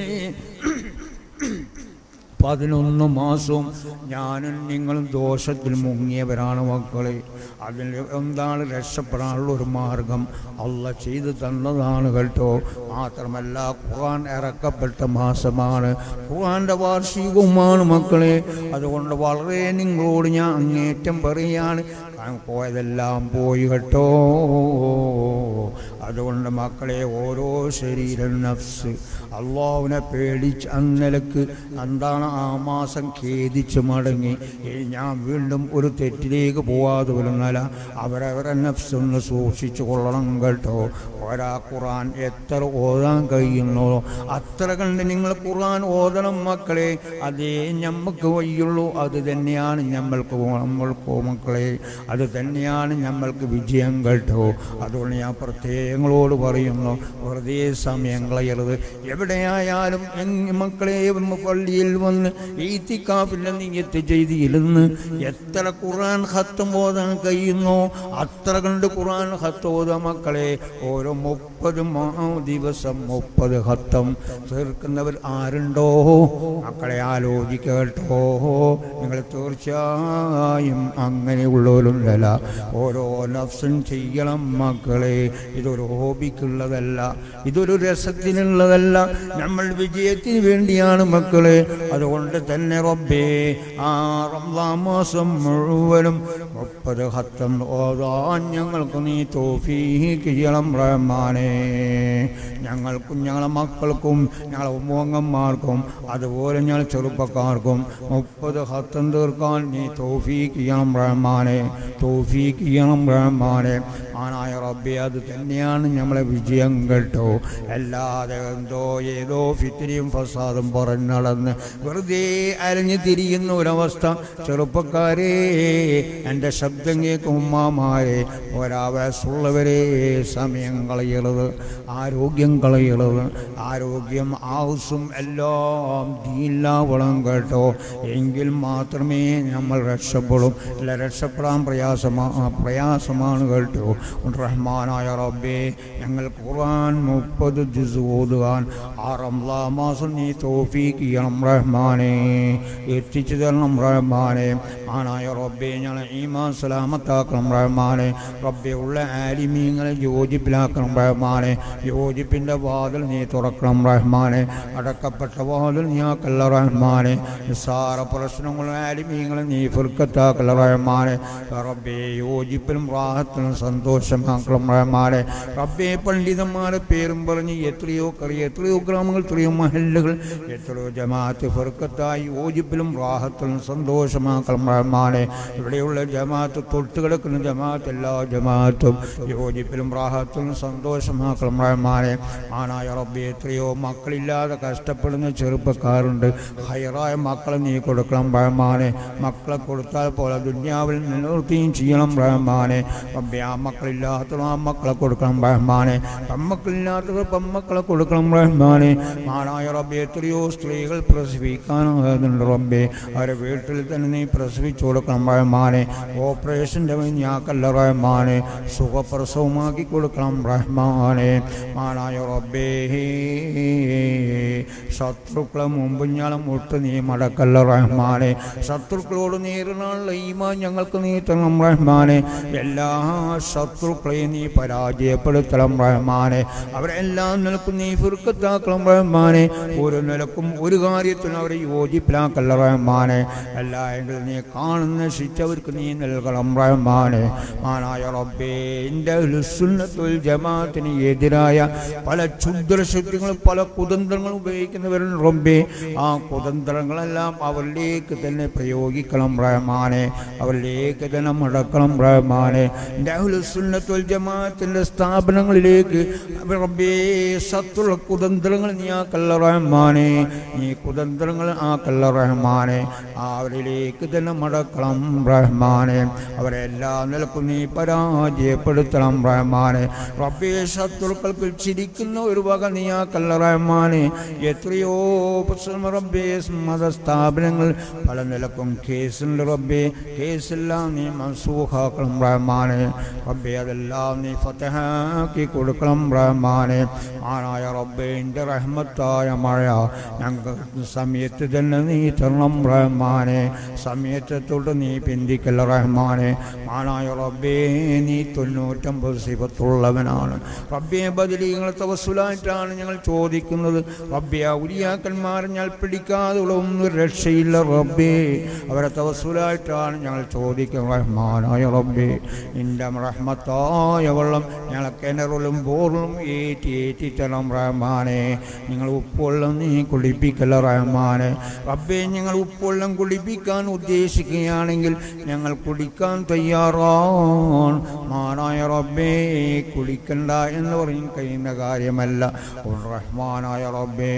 11 മാസവും ഞാനും നിങ്ങളും ദോഷത്തിൽ മുങ്ങിയവരാണ് മക്കളെ. അതിൽ എന്താണ് രക്ഷപ്പെടാനുള്ള ഒരു മാർഗം അള്ളാഹ് ചെയ്തു തന്നതാണ് കേട്ടോ. മാത്രമല്ല ഖുർആൻ ഇറക്കപ്പെട്ട മാസമാണ്, ഖുർആന്റെ വാർഷികവുമാണ് മക്കളെ. അതുകൊണ്ട് വളരെ നിങ്ങളോട് ഞാൻ അങ്ങേറ്റം പറയാണ്, പോയതെല്ലാം പോയി കേട്ടോ. അതുകൊണ്ട് മക്കളെ ഓരോ ശരീരം നഫ്സ് അള്ളാഹുവിനെ പേടിച്ച് അന്നലക്ക് എന്താണ് ആ മാസം ഖേദിച്ച് മടങ്ങി ഞാൻ വീണ്ടും ഒരു തെറ്റിലേക്ക് പോവാതെ വരുന്നല്ല. അവരവരെ നഫ്സൊന്ന് സൂക്ഷിച്ചു കൊള്ളണം കേട്ടോ. ഒരാ ഖുർആൻ എത്ര ഓതാൻ കഴിയുന്നോ അത്ര കണ്ട് നിങ്ങൾ ഖുർആൻ ഓതണം മക്കളെ. അതേ ഞമ്മക്ക് വയ്യുള്ളൂ, അത് തന്നെയാണ് നമ്മൾക്ക് മക്കളെ, അത് തന്നെയാണ് നമ്മൾക്ക് വിജയം കേട്ടോ. അതുകൊണ്ട് ഞാൻ പ്രത്യേകങ്ങളോട് പറയുന്നു, വെറുതെ സമയം കളയരുത്. എവിടെയായാലും മക്കളെ പള്ളിയിൽ വന്ന് ഈത്തിക്കാഫിന്റെ നിയ്യത്ത് ചെയ്തിരുന്ന് എത്ര ഖുർആൻ ഖത്തം ഓതാൻ കഴിയുന്നോ അത്ര കണ്ട് ഖുർആൻ ഖത്തം ഓതാ മക്കളെ. ഓരോ 30 ദിവസം 30 ഖത്തം തീർക്കുന്നവർ ആരുണ്ടോ മക്കളെ? ആലോചിക്കട്ടോ. നിങ്ങൾ തീർച്ചയായും അങ്ങനെയുള്ളവരുണ്ടല്ല. ഓരോ നഫ്സും ചെയ്യണം മക്കളെ. ഇതൊരു ഹോബിക്കുള്ളതല്ല, ഇതൊരു രസത്തിനുള്ളതല്ല, നമ്മൾ വിജയത്തിന് വേണ്ടിയാണ് മക്കളെ. അതുകൊണ്ട് തന്നെ റബ്ബേ ആ റമളാൻ മാസം മുഴുവനും 30 ഖത്തം ഓതാൻ ഞങ്ങൾക്ക് നീ തൗഫീഖ് ചെയ്യണം റഹ്മാനേ. ഞങ്ങൾക്കും ഞങ്ങളെ മക്കൾക്കും ഞങ്ങളെ ഉമ്മങ്ങന്മാർക്കും അതുപോലെ ഞങ്ങൾ ചെറുപ്പക്കാർക്കും 30 ഖത്തം തീർക്കാൻ നീ തൗഫീഖ് ചെയ്യണം റഹ്മാനേ, തൗഫീഖ് ചെയ്യണം റഹ്മാനേ. ആനായ റബ്ബേ അത് തന്നെയാണ് നമ്മളെ വിജയം കേട്ടോ. അല്ലാതെ എന്തോ ഏതോ ഫിത്നയും ഫസാദും പറഞ്ഞു നടന്ന് വെറുതെ അലഞ്ഞു തിരിയുന്ന ഒരവസ്ഥ. ചെറുപ്പക്കാരെ, എൻ്റെ ശബ്ദം കേൾക്കും ഉമ്മാമാരെ, ഒരാവയസ്സുള്ളവരെ, സമയം കളയരുത്, ആരോഗ്യം കളയരുത്. ആരോഗ്യം ആവശ്യം എല്ലാം ദീനിലാവണം കേട്ടോ. എങ്കിൽ മാത്രമേ നമ്മൾ രക്ഷപ്പെടും. അല്ല രക്ഷപ്പെടാൻ പ്രയാസമാണ് കേട്ടോ. റഹ്മാനായ റബ്ബേ ഞങ്ങൾ ഖുർആൻ 30 ജുസ് ഓതുവാൻ ആ റമളാൻ മാസം നീ തൗഫീഖ് ചെയ്യണം റഹ്മാനേ, എത്തിച്ചു തരണം റഹ്മാനേ. ആനായ റബ്ബേ ഞങ്ങളെ ഈമാൻ സലാമത്താക്കണം റഹ്മാനേ. റബ്ബേ ഉള്ള ആലിമീങ്ങളെ യോജിപ്പിലാക്കണം റഹ്മാനേ. യോജിപ്പിൻ്റെ വാതിൽ നീ തുറക്കണം റഹ്മാനേ. അടക്കപ്പെട്ട വാതിൽ നീ ആക്കല്ല റഹ്മാനേ. നിസ്സാര പ്രശ്നങ്ങളും ആലിമീങ്ങളെ നീ ഫിർക്കത്താക്കല്ല റഹ്മാനേ. റബ്ബേ യോജിപ്പിലും റാഹത്തിലും സന്തോഷമാക്കണം റഹ്മാനേ. റബ്ബേ പണ്ഡിതന്മാരെ പേരും പറഞ്ഞ് എത്രയോ ഗ്രാമങ്ങൾ, എത്രയോ മഹല്ലുകൾ, എത്രയോ ജമാഅത്ത് ഫിർക്കത്തായി യോജിപ്പിലും റാഹത്തിലും സന്തോഷമാക്കണം റഹ്മാനേ. ഇവിടെയുള്ള ജമാഅത്ത്, തൊട്ട് കിടക്കുന്ന ജമാഅത്ത്, എല്ലാ ജമാഅത്തും യോജിപ്പിലും റാഹത്തിലും സന്തോഷമാക്കണം റഹ്മാനേ. ആനായ റബ്ബേ എത്രയോ മക്കളില്ലാതെ കഷ്ടപ്പെടുന്ന ചെറുപ്പക്കാരുണ്ട്. ഹൈറായ മക്കളെ നീ കൊടുക്കണം റഹ്മാനേ. മക്കളെ കൊടുത്താൽ പോലെ ദുനിയാവിൽ നിലനിർത്തുകയും ചെയ്യണം റഹ്മാനേ. റബ്ബേ ആ മക്കളില്ലാത്തവർ ആ മക്കളെ കൊടുക്കണം റഹ്മാനേ. പെമ്മക്കളില്ലാത്തവർ പെമ്മക്കളെ കൊടുക്കണം റഹ്മാനേ. ആനായ റബ്ബേ എത്രയോ സ്ത്രീകൾ പ്രസവിക്കാനുണ്ട് റബ്ബേ, അവരെ വീട്ടിൽ തന്നെ നീ പ്രസവിച്ചു കൊടുക്കണം റഹ്മാനേ. ഓപ്പറേഷൻ്റെ ഞാക്കല്ല റഹ്മാനേ, സുഖപ്രസവമാക്കി കൊടുക്കണം റഹ്മാനേ. ആനായ റബ്ബേ ശത്രുക്കളെ മുമ്പിഞ്ഞാലും മുട്ട് നീ മടക്കല്ല റഹ്മാനേ. ശത്രുക്കളോട് നേരിടാനുള്ള ഈമാൻ ഞങ്ങൾക്ക് നീ തരണം റഹ്മാനേ. എല്ലാ ശത്രുക്കളെയും നീ പരാജയപ്പെടുത്തണം റഹ്മാനേ. അവരെല്ലാം നിലക്കും നീ ഫിർക്കത്താക്കണം റഹ്മാനേ. ഒരു നിലക്കും ഒരു കാര്യത്തിനും അവരെ യോജിപ്പിലാക്കല്ല റഹ്മാനേ. എല്ലാ എങ്കിലും നീ കാണുന്ന ശിക്ഷ അവർക്ക് നീ നൽകണം റഹ്മാനേ. ആനായ റബ്ബേ എൻ്റെ സുന്നത്തുൽ ജമാഅത്തിന് എതിരായ പല ക്ഷുദ്രശക്തികളും പല കുതന്ത്രങ്ങളും ഉപയോഗിക്കുന്ന ജീവിക്കുന്നവരുണ്ട് റബ്ബേ. ആ കുതന്ത്രങ്ങളെല്ലാം അവരിലേക്ക് തന്നെ പ്രയോഗിക്കണം റഹ്മാനെ, അവരിലേക്ക് തന്നെ മടക്കണം റഹ്മാനെ. അഹ്ലുസുന്നത്ത് വൽ ജമാഅത്തിന്റെ സ്ഥാപനങ്ങളിലേക്ക് റബ്ബേ സത്തുള്ള കുതന്ത്രങ്ങൾ നീ ആക്കല്ല റഹ്മാനെ, നീ കുതന്ത്രങ്ങൾ ആക്കല്ല റഹ്മാനെ. അവരിലേക്ക് തന്നെ മടക്കണം റഹ്മാനെ, അവരെ എല്ലാ നിലക്കും നീ പരാജയപ്പെടുത്തണം റഹ്മാനെ. റബ്ബേ ശത്രുക്കൾക്ക് ചിരിക്കുന്ന ഒരു വക നീ ആക്കല്ല റഹ്മാനെ. എത്രയോ റബ്ബേ മതസ്ഥാപനങ്ങൾ പല നിലക്കും കേസുണ്ട് റബ്ബേ, കേസെല്ലാം നീ മൻസൂഖാക്കണം റഹ്മാനെ. റബ്ബേ അതെല്ലാം നീ ഫതഹാക്കി കൊടുക്കണം റഹ്മാനെ. ആനായ റബ്ബേൻ്റെ റഹ്മത്തായ മഴ ഞങ്ങൾക്ക് സമയത്ത് തന്നെ നീ തരണം റഹ്മാനെ, സമയത്തോട്ട് നീ പിന്തിക്കല്ല റഹ്മാനെ. ആനായ റബ്ബേ നീ 99 സിഫത്തുള്ളവനാണ് റബ്ബേ. ബദരീങ്ങളെ തവസ്സുലായിട്ടാണ് ഞങ്ങൾ ചോദിക്കുന്നത് റബ്ബേ. ഔലിയാക്കന്മാരെ ഞങ്ങൾ പിടിക്കാതെ ഒന്നും രക്ഷയില്ല റബ്ബേ, അവരെ തവസ്സുലായിട്ടാണ് ഞങ്ങൾ ചോദിക്കുന്നത് റഹ്മാനായ റബ്ബേ. നിന്റെ റഹ്മത്തായ വെള്ളം ഞങ്ങളെ കിണറിലും ബോറിലും ഏറ്റി തരണം റഹ്മാനെ. നിങ്ങൾ ഉപ്പുവെള്ളം നീ കുടിപ്പിക്കല്ല റഹ്മാനെ. റബ്ബേ ഞങ്ങൾ ഉപ്പുവെള്ളം കുടിപ്പിക്കാൻ ഉദ്ദേശിക്കുകയാണെങ്കിൽ ഞങ്ങൾ കുടിക്കാൻ തയ്യാറാണ് മാനായ റബ്ബേ. കുടിക്കണ്ട എന്ന് പറയും കഴിയുന്ന കാര്യമല്ല റഹ്മാനായ റബ്ബേ.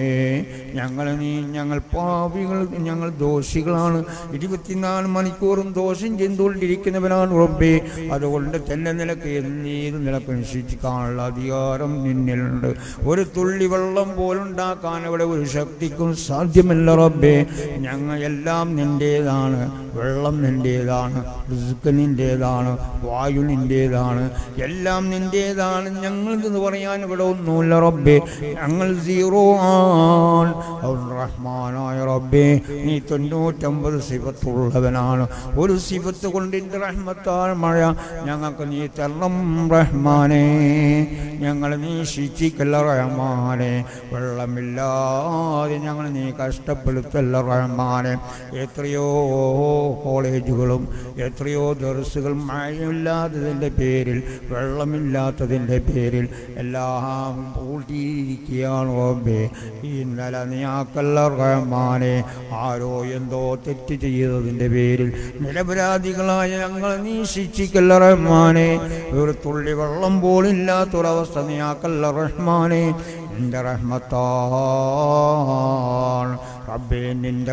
ഞങ്ങൾ പാപികൾ, ഞങ്ങൾ ദോഷികളാണ്, 24 മണിക്കൂറും ദോഷം ചെയ്തുകൊണ്ടിരിക്കുന്നവനാണ് റബ്ബേ. അതുകൊണ്ട് തന്നെ നിനക്ക് എന്നേത് നിലക്ക് നിശ്ചയിക്കാനുള്ള അധികാരം നിന്നിലുണ്ട്. ഒരു തുള്ളി വെള്ളം പോലുണ്ടാക്കാൻ അവിടെ ഒരു ശക്തിക്കും സാധ്യമല്ല റബ്ബേ. ഞങ്ങൾ എല്ലാം നിൻ്റേതാണ്, വെള്ളം നിൻ്റേതാണ്, റിസ്ക് നിൻ്റേതാണ്, വായു നിൻ്റേതാണ്, എല്ലാം നിൻ്റേതാണ്. ഞങ്ങൾക്കെന്ന് പറയാൻ ഇവിടെ ഒന്നുമില്ല റബ്ബേ, ഞങ്ങൾ സീറോ ആണ് റഹ്മാനായ റബ്ബേ. നീ 99 സിഫത്തുള്ളവനാണ്. ഒരു സിഫത്ത് കൊണ്ട് നിന്റെ റഹ്മത്താൽ മഴ ഞങ്ങൾക്ക് നീ തരണം റഹ്മാനെ. ഞങ്ങൾ നീ ശിക്ഷിക്കല്ല റഹ്മാനെ, വെള്ളമില്ലാതെ ഞങ്ങൾ നീ കഷ്ടപ്പെടുത്തല്ല റഹ്മാനെ. എത്രയോ കോളേജുകളും എത്രയോ ദർസുകൾ മഴയില്ലാത്തതിൻ്റെ പേരിൽ, വെള്ളമില്ലാത്തതിൻ്റെ പേരിൽ എല്ലാം പൂട്ടിയിരിക്കുകയാണ് റബ്ബേ. ഇന്നലെ നീ ആക്കല്ല റഹ്മാനെ. ആരോ എന്തോ തെറ്റ് ചെയ്തതിൻ്റെ പേരിൽ നിരപരാധികളായ ഞങ്ങൾ നീ ശിക്ഷിക്കല്ല റഹ്മാനെ. ഒരു തുള്ളി വെള്ളം പോലില്ലാത്തൊരവസ്ഥ നീ ആക്കല്ല റഹ്മാനെ. നിന്റെ റഹ്മത്താണ് റബ്ബേ, നിന്റെ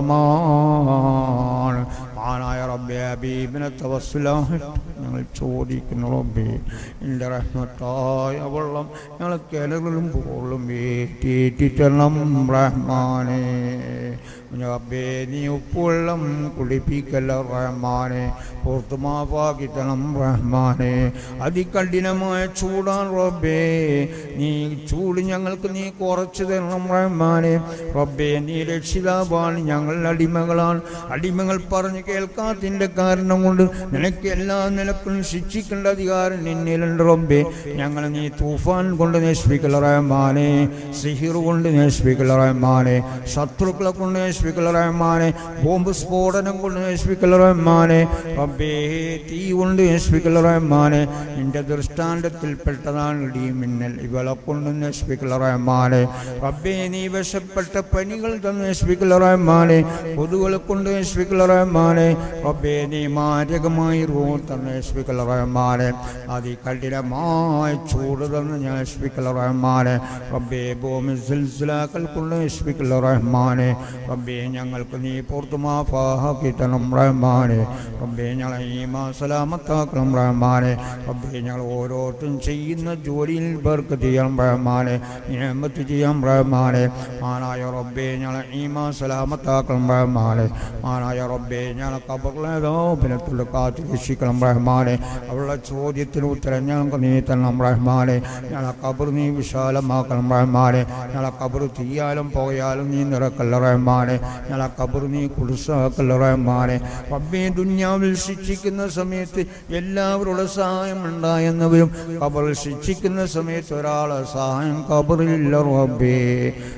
വെള്ളമാണ് ആനായ റബ്ബേ. ഹബീബിനെ തവസ്സുലായി ഞങ്ങൾ ചോദിക്കുന്നു റബ്ബേ, നിന്റെ റഹ്മത്തായ വെള്ളം ഞങ്ങൾ കിണറിലും പോലും ഏറ്റിത്തരണം റഹ്മാനെ. റബ്ബേ നീ ഉപ്പുവെള്ളം കുടിപ്പിക്കല്ല റഹ്മാനെ, പുറത്തു മാഫാക്കി തരണം റഹ്മാനെ. അതികഠിനമായ ചൂടാണ് റബ്ബേ, നീ ചൂട് ഞങ്ങൾക്ക് നീ കുറച്ച് തരണം റഹ്മാനെ. റബ്ബേ നീ രക്ഷിതാവാണ്, ഞങ്ങൾ അടിമകളാണ്. അടിമകൾ പറഞ്ഞ് കേൾക്കാത്തതിൻ്റെ കാരണം കൊണ്ട് നിനക്ക് എല്ലാ നിലക്കും ശിക്ഷിക്കേണ്ട അധികാരം നിന്നിലുണ്ട് റബ്ബേ. ഞങ്ങൾ നീ തൂഫാൻ കൊണ്ട് നശിപ്പിക്കല റഹ്മാനെ, സിഹിർ കൊണ്ട് നശിപ്പിക്കല റഹ്മാനെ, ശത്രുക്കളെ കൊണ്ട് നശിപ്പിക്കല റഹ്മാനെ, ബോംബ് സ്ഫോടനം കൊണ്ട് നശിപ്പിക്കല റഹ്മാനെ. റബ്ബേ തീ കൊണ്ട് നശിപ്പിക്കല റഹ്മാനെ. നിന്റെ ദൃഷ്ടാന്തത്തിൽപ്പെട്ടതാണ് ഇടിമിന്നൽ, ഇവളെ കൊണ്ട് നശിപ്പിക്കല റഹ്മാനെ. റബ്ബേ നീ വിഷപ്പെട്ട പനികൾ തന്ന് നശിപ്പിക്കല റഹ്മാനെ, കൊതുകുകളെ കൊണ്ട് നശിപ്പിക്കല റഹ്മാനെ. റബ്ബേ നീ മാരകമായി റൂഹ് തന്ന് നശിപ്പിക്കല റഹ്മാനെ. അതികഠിനമായ ചൂട് തന്ന് നശിപ്പിക്കല റഹ്മാനെ. റബ്ബേ ഭൂമി സിൽസിലാക്കൾ കൊണ്ട് നശിപ്പിക്കല റഹ്മാനെ. റബ്ബേ ഞങ്ങൾക്ക് നീ പുറത്തു മാഫാക്കി തരണം റഹ്മാനെ. റബ്ബേ ഞങ്ങളെ ഈമാൻ സലാമത്താക്കണം റഹ്മാനെ. റബ്ബേ ഞങ്ങൾ ഓരോരുത്തരും ചെയ്യുന്ന ജോലിയിൽ ബർക്കത്ത് ചെയ്യണം റഹ്മാനെ, നിഅമത്ത് ചെയ്യാം റഹ്മാനെ. ആനായ റബ്ബേ ഞങ്ങളെ ഈമാൻ സലാമത്താക്കണം റഹ്മാനെ. ആനായ റബ്ബേ ഞങ്ങളെ ഖബറിൽ കാത്തു രക്ഷിക്കണം റഹ്മാനെ. അവളുടെ ചോദ്യത്തിന് ഉത്തരം ഞങ്ങൾക്ക് നീ തരണം റഹ്മാനെ. ഞങ്ങളെ ഖബർ നീ വിശാലമാക്കണം റഹ്മാനെ. ഞങ്ങളെ ഖബർ തീയാലും പോയാലും നീ നിറക്കല്ല റഹ്മാനെ. ഞങ്ങളെ ഖബർ നീ കുടുസാക്കല്ല റഹ്മാനെ. റബ്ബേ ദുനിയാവിൽ ശിക്ഷിക്കുന്ന സമയത്ത് എല്ലാവരുടെ സഹായം ഉണ്ടായെന്നവരും ഖബറിൽ ശിക്ഷിക്കുന്ന സമയത്ത് ഒരാളെ സഹായം ഖബറിലില്ല റബ്ബേ.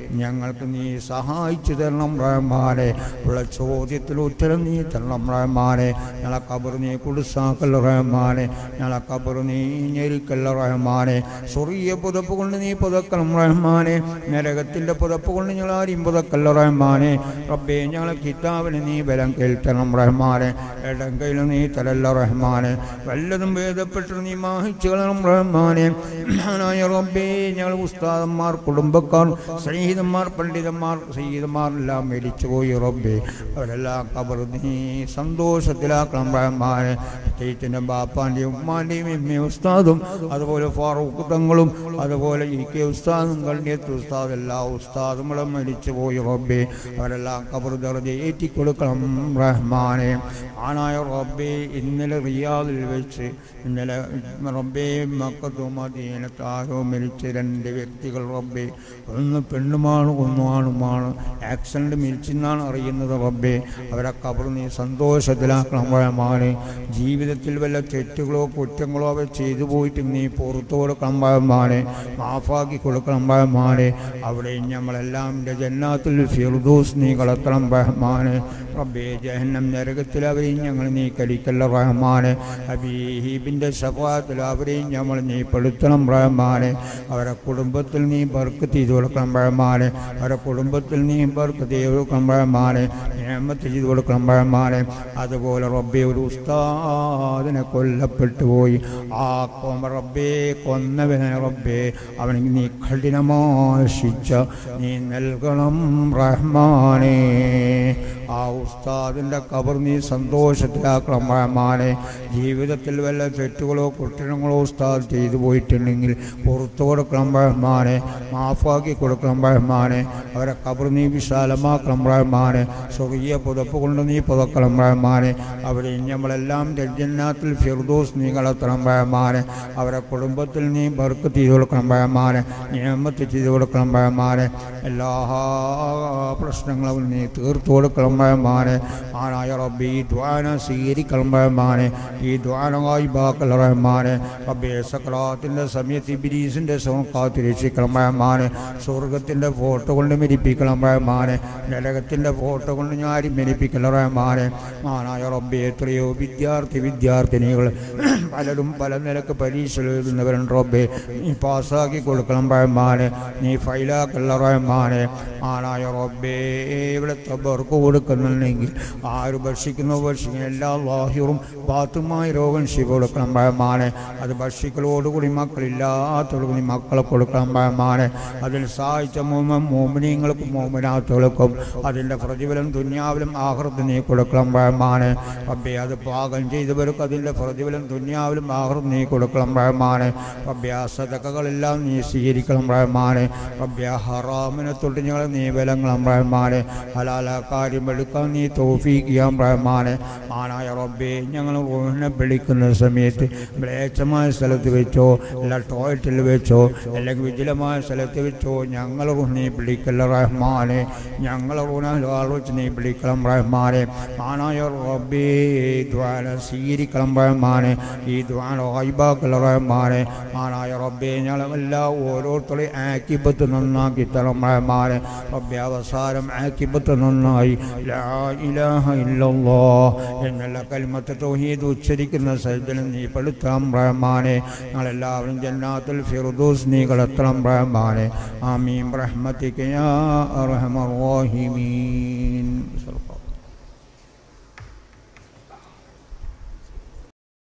ഞങ്ങൾക്ക് നീ സഹായിച്ചു തരണം റഹ്മാനെ. ഉള്ള ചോദ്യത്തിൽ ഉത്തരം നീ തരണം റഹ്മാനെ. ഞങ്ങളെ ഖബർ നീ കുടുസാക്കല്ല റഹ്മാനെ. ഞങ്ങളെ ഖബർ നീ ഞെരിക്കല്ല റഹ്മാനെ. സ്വർഗീയ പുതപ്പ് കൊണ്ട് നീ പുതക്കണം റഹ്മാനെ. നരകത്തിൻ്റെ പുതപ്പ് കൊണ്ട് ഞങ്ങൾ ആരെയും പുതക്കല്ല റഹ്മാനെ. റബ്ബേ ഞങ്ങളെ കിതാബിന് നീ ബലം കേൾക്കണം റഹ്മാനെ. ഇടം കയ്യിൽ നീ തരല്ല റഹ്മാനെ. വല്ലതും ഭേദപ്പെട്ട് നീ മാഹിച്ചു കളണം റഹ്മാനെ. റബ്ബേ ഞങ്ങൾ ഉസ്താദന്മാർ, കുടുംബക്കാർ, സ്നേഹിതന്മാർ, പണ്ഡിതന്മാർ, സയ്യിദന്മാർ എല്ലാം മരിച്ചുപോയി റബ്ബേ. അവരെല്ലാം ഖബർ നീ സന്തോഷത്തിലാക്കണം റഹ്മാനെ. പ്രത്യേകിച്ച് ബാപ്പാൻ്റെയും ഉമ്മാൻ്റെയും എമ്മയും ഉസ്താദും അതുപോലെ ഫാറൂഖ് തങ്ങളും അതുപോലെ ഇ കെ ഉസ്താദും കണ്ണിയത്ത് ഉസ്താദ് എല്ലാ ഉസ്താദുകളും മരിച്ചുപോയി റബ്ബേ. അവരെല്ലാം ഖബർ ദർജ ഏറ്റിക്കൊടുക്കണം റഹ്മാനെ. ആനായ റബ്ബേ ഇന്നലെ റിയാദിൽ വെച്ച് ഇന്നലെ റബ്ബേ മക്കത്തും മദീനത്ത് ആരോ മരിച്ച 2 വ്യക്തികൾ റബ്ബേ. ഒന്ന് പെണ്ണുമാണ് ഒന്ന് ആണുമാണ്. ആക്സിഡൻറ്റ് മരിച്ചെന്നാണ് അറിയുന്നത് റബ്ബേ. അവരെ ഖബർ നീ സന്തോഷത്തിലാക്കണം റഹ്മാനെ. ജീവിതത്തിൽ വല്ല തെറ്റുകളോ കുറ്റങ്ങളോ അവർ ചെയ്തു പോയിട്ട് നീ പുറത്തു കൊടുക്കണം റഹ്മാനെ. മാഫാക്കി കൊടുക്കണം റഹ്മാനെ. അവിടെ നമ്മളെല്ലാം ജന്നാത്തുൽ ഫിർദൗസ് നീ കളത്തണം റഹ്മാനെ. റബ്ബേ ജഹന്നം നരകത്തിൽ അവരെയും ഞങ്ങൾ നീ കരിക്കല്ല റഹ്മാനെ. ഹബീബിൻ്റെ ശഫാഅത്തിൽ അവരെയും നമ്മൾ നീ പെടുത്തണം റഹ്മാനെ. അവരെ കുടുംബത്തിൽ നീ ബർക്കത്ത് ചെയ്ത് കൊടുക്കണം റഹ്മാനെ. അവരെ കുടുംബത്തിൽ നീ ബർക്കത്ത് ചെയ്ത് കൊടുക്കണം റഹ്മാനെ. നിഅമത്ത് ചെയ്ത് കൊടുക്കണം റഹ്മാനെ. അതുപോലെ റബ്ബേ ഒരു ഉസ്താദിനെ കൊല്ലപ്പെട്ടു പോയി. ആ റബ്ബേ കൊന്നവനെ റബ്ബേ അവന് നീ കഠിനമായ ശിക്ഷ നീ നൽകണം റഹ്മാനെ. ആ ഉസ്താദിൻ്റെ ഖബർ നീ സന്തോഷത്തിലാക്കണം റഹ്മാനെ. ജീവിതത്തിൽ വല്ല തെറ്റുകളോ കുറ്റങ്ങളോ ഉസ്താദ് ചെയ്തു പോയിട്ടുണ്ടെങ്കിൽ പുറത്തു കൊടുക്കണം റഹ്മാനെ. മാഫാക്കി കൊടുക്കണം റഹ്മാനെ. അവരെ ഖബർ നീ വിശാലമാക്കണം റഹ്മാനെ. സ്വർഗീയ പുതപ്പ് കൊണ്ട് നീ പുതക്കണം റഹ്മാനെ. അവിടെ നമ്മളെല്ലാം ജന്നാത്തുൽ ഫിർദൗസ് നീ കളത്തണം റഹ്മാനെ. അവരെ കുടുംബത്തിൽ നീ ബർക്കത്ത് ചെയ്ത് കൊടുക്കണം റഹ്മാനെ. നിഅമത്ത് ചെയ്ത് കൊടുക്കണം റഹ്മാനെ. എല്ലാ പ്രശ്നങ്ങളും നീ തീർത്തു കൊടുക്കണം റഹ്മാനെ. ആനായ റബ്ബി ഈ ദുആന സ്വീകരിക്കണം റഹ്മാനെ. ഈ ദുആനായി ബാക്കൽ റഹ്മാനെ. റബ്ബേ സക്രാത്തിൻ്റെ സമയത്ത് ഇബ്ലീസിൻ്റെ കാത്ത് രക്ഷിക്കണം റഹ്മാനെ. സ്വർഗത്തിൻ്റെ ഫോട്ടോ കൊണ്ട് മരിപ്പിക്കണം റഹ്മാനെ. നരകത്തിൻ്റെ ഫോട്ടോ കൊണ്ട് ഞാനും മരിപ്പിക്കണം റഹ്മാനെ. ആനായ റബ്ബി എത്രയോ വിദ്യാർത്ഥിനികൾ പലരും പല നിലക്ക് പരീക്ഷ എഴുതുന്നവരുണ്ട് റബ്ബേ. നീ പാസ്സാക്കി കൊടുക്കണം റഹ്മാനെ. നീ ഫൈലാക്കല്ല റഹ്മാനെ. ആനായ റബ്ബേ ഇവിടെ തബർക്ക് കൊടുക്കുന്നുണ്ടെങ്കിൽ ആര് ഭക്ഷിക്കുന്ന എല്ലാ ലാഹിറും ബാത്തുമായ രോഗം ശിവ കൊടുക്കണം റഹ്മാനെ. അത് ഭക്ഷിക്കലോടുകൂടി മക്കളില്ലാത്തവർക്ക് മക്കളെ കൊടുക്കണം റഹ്മാനെ. അതിൽ സഹായിച്ച മോമിനീങ്ങൾക്കും മോമിനാത്തുകൾക്കും അതിൻ്റെ പ്രതിഫലം ദുനിയാവിലും ആഖിറത്തിൽ നീ കൊടുക്കണം റഹ്മാനെ. റബ്ബേ അത് പാകം ചെയ്തവർക്ക് അതിൻ്റെ പ്രതിഫലം ദുനിയാവിലും ആഖിറത്തിൽ നീ കൊടുക്കണം റഹ്മാനെ. റബ്ബേ ആ സദഖകളെല്ലാം നീ സ്വീകരിക്കണം റഹ്മാനെ. റബ്ബേ ഹറാമിനെ തൊട്ട് ഞങ്ങളെ നീ വിലങ്ങണം റഹ്മാനെ. ഹലാല കാര്യം എടുക്കാൻ നീ തൗഫീഖ് ചെയ്യാം റഹ്മാനെ. ആനായ റബ്ബേ ഞങ്ങൾ റൂഹിനെ വിളിക്കുന്ന സമയത്ത് മ്ലേച്ഛമായ സ്ഥലത്ത് വെച്ചോ അല്ല ടോയ്ലറ്റിൽ വെച്ചോ അല്ലെങ്കിൽ വിജലമായ സ്ഥലത്ത് വെച്ചോ ഞങ്ങൾ റൂഹിനെ വിളിക്കല്ല റഹ്മാനെ. ഞങ്ങൾ റൂഹിനെ വെച്ച് നീ വിളിക്കണം റഹ്മാനെ. ആനായ റബ്ബേ ദുആന സ്വീകരിക്കണം റഹ്മാനെ. ഈ ദുആന ഗൈബാക്കല്ല റഹ്മാനെ. ആനായ റബ്ബേ ഞങ്ങളെല്ലാം ഓരോരുത്തരെയും ആക്കിബത്ത് നന്നാക്കി തരണം റഹ്മാനെ. റബ്ബേ അവസാനം ആക്കിബത്ത് നന്നായി ലാ ഇലാഹ ഇല്ലല്ലാഹ് എന്നുള്ള കലിമത്ത് തൗഹീദ് ഉച്ചരിക്കുന്ന സജ്ജനം നീ പെടുത്തണം റഹ്മാനെ. ഞങ്ങളെല്ലാവരും ജന്നാത്തുൽ ഫിർദൗസ് നീ കളത്തണം റഹ്മാനെ. ആമീൻ റഹ്മതിക യാ അർഹമർ